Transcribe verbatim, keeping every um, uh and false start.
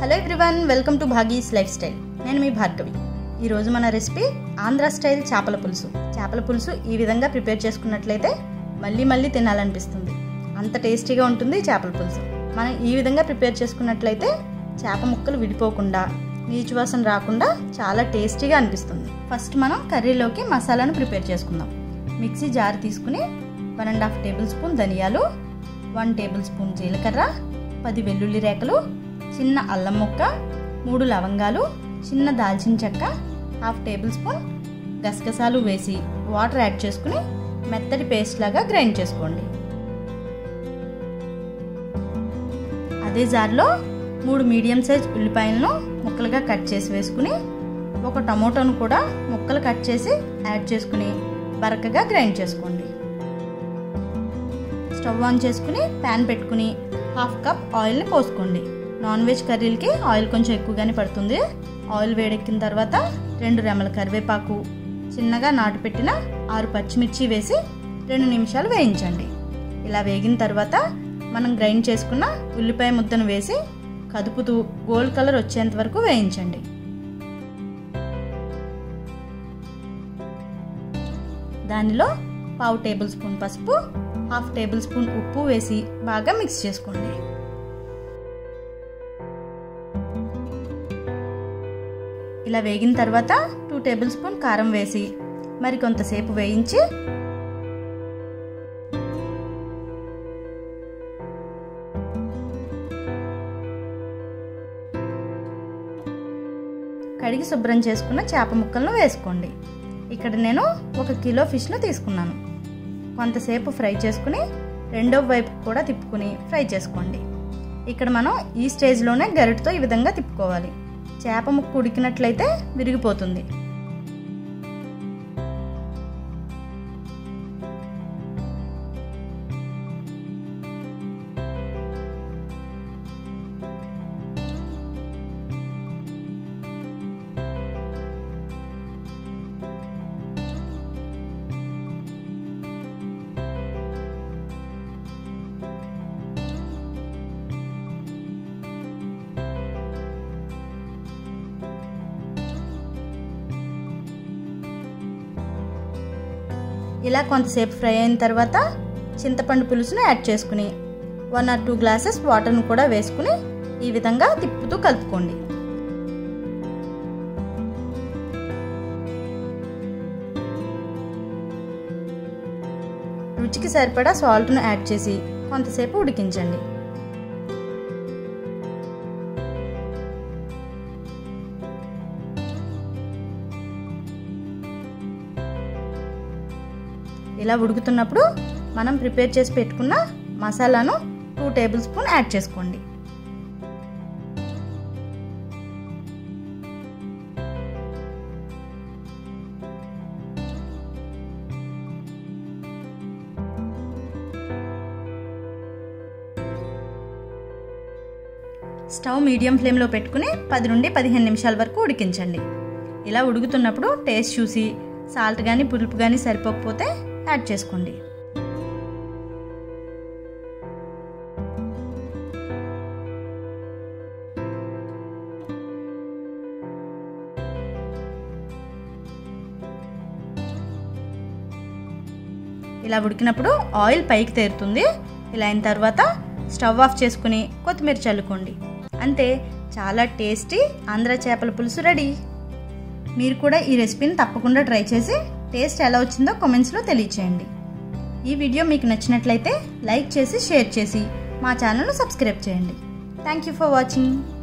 Hello everyone, welcome to Bhagis life style. నేను మీ భార్గవి. ఈరోజు మన రెసిపీ ఆంధ్ర స్టైల్ చేపల పులుసు. చేపల పులుసు ఈ విధంగా ప్రిపేర్ చేసుకున్నట్లయితే మళ్ళీ మళ్ళీ తినాలనిపిస్తుంది. అంత టేస్టీగా ఉంటుంది చేపల పులుసు. మనం ఈ విధంగా ప్రిపేర్ చేసుకున్నట్లయితే చేప ముక్కలు విడిపోకుండా, నీచు వాసన రాకుండా చాలా టేస్టీగా అనిపిస్తుంది. ఫస్ట్ మనం కర్రీలోకి మసాలాను ప్రిపేర్ చేసుకుందాం. మిక్సీ జార్ తీసుకుని one and half tablespoon ధనియాలు, వన్ టేబుల్ స్పూన్ జీలకర్ర, పది వెల్లుల్లి రేకలు, చిన్న అల్లం ముక్క, మూడు లవంగాలు, చిన్న దాల్చిన చెక్క, హాఫ్ టేబుల్ స్పూన్ గసగసాలు వేసి వాటర్ యాడ్ చేసుకుని మెత్తటి పేస్ట్ లాగా గ్రైండ్ చేసుకోండి. అదే జార్లో మూడు మీడియం సైజ్ ఉల్లిపాయలను ముక్కలుగా కట్ చేసి వేసుకుని ఒక టమోటాను కూడా ముక్కలు కట్ చేసి యాడ్ చేసుకుని బరకగా గ్రైండ్ చేసుకోండి. స్టవ్ ఆన్ చేసుకుని ప్యాన్ పెట్టుకుని హాఫ్ కప్ ఆయిల్ని పోసుకోండి. నాన్ వెజ్ కర్రీలకి ఆయిల్ కొంచెం ఎక్కువగానే పడుతుంది. ఆయిల్ వేడెక్కిన తర్వాత రెండు రెమ్మల కరివేపాకు, చిన్నగా నాటు పెట్టిన ఆరు పచ్చిమిర్చి వేసి రెండు నిమిషాలు వేయించండి. ఇలా వేగిన తర్వాత మనం గ్రైండ్ చేసుకున్న ఉల్లిపాయ ముద్దను వేసి కదుపుతూ గోల్డ్ కలర్ వచ్చేంత వరకు వేయించండి. దానిలో పావు టేబుల్ స్పూన్ పసుపు, హాఫ్ టేబుల్ స్పూన్ ఉప్పు వేసి బాగా మిక్స్ చేసుకోండి. ఇలా వేగిన తర్వాత టూ టేబుల్ స్పూన్ కారం వేసి మరి కొంతసేపు వేయించి కడిగి శుభ్రం చేసుకున్న చేప ముక్కలను వేసుకోండి. ఇక్కడ నేను ఒక కిలో ఫిష్ను తీసుకున్నాను. కొంతసేపు ఫ్రై చేసుకుని రెండో వైపు కూడా తిప్పుకుని ఫ్రై చేసుకోండి. ఇక్కడ మనం ఈ స్టేజ్లోనే గరిటతో ఈ విధంగా తిప్పుకోవాలి. చేప ముక్క ఉడికినట్లయితే విరిగిపోతుంది. ఇలా కొంతసేపు ఫ్రై అయిన తర్వాత చింతపండు పులుసును యాడ్ చేసుకుని వన్ ఆర్ టూ గ్లాసెస్ వాటర్ను కూడా వేసుకుని ఈ విధంగా తిప్పుతూ కలుపుకోండి. రుచికి సరిపడా సాల్ట్ను యాడ్ చేసి కొంతసేపు ఉడికించండి. ఇలా ఉడుకుతున్నప్పుడు మనం ప్రిపేర్ చేసి పెట్టుకున్న మసాలాను టూ టేబుల్ స్పూన్ యాడ్ చేసుకోండి. స్టవ్ మీడియం ఫ్లేమ్లో పెట్టుకుని పది నుండి పదిహేను నిమిషాల వరకు ఉడికించండి. ఇలా ఉడుకుతున్నప్పుడు టేస్ట్ చూసి సాల్ట్ కానీ పులుపు కానీ సరిపోకపోతే యాడ్ చేసుకోండి. ఇలా ఉడికినప్పుడు ఆయిల్ పైకి తేరుతుంది. ఇలా అయిన తర్వాత స్టవ్ ఆఫ్ చేసుకుని కొత్తిమీర చల్లుకోండి. అంతే, చాలా టేస్టీ ఆంధ్ర చేపల పులుసు రెడీ. మీరు కూడా ఈ రెసిపీని తప్పకుండా ట్రై చేసి టేస్ట్ ఎలా వచ్చిందో కామెంట్స్లో తెలియచేయండి. ఈ వీడియో మీకు నచ్చినట్లయితే లైక్ చేసి షేర్ చేసి మా ఛానల్ను సబ్స్క్రైబ్ చేయండి. Thank you for watching.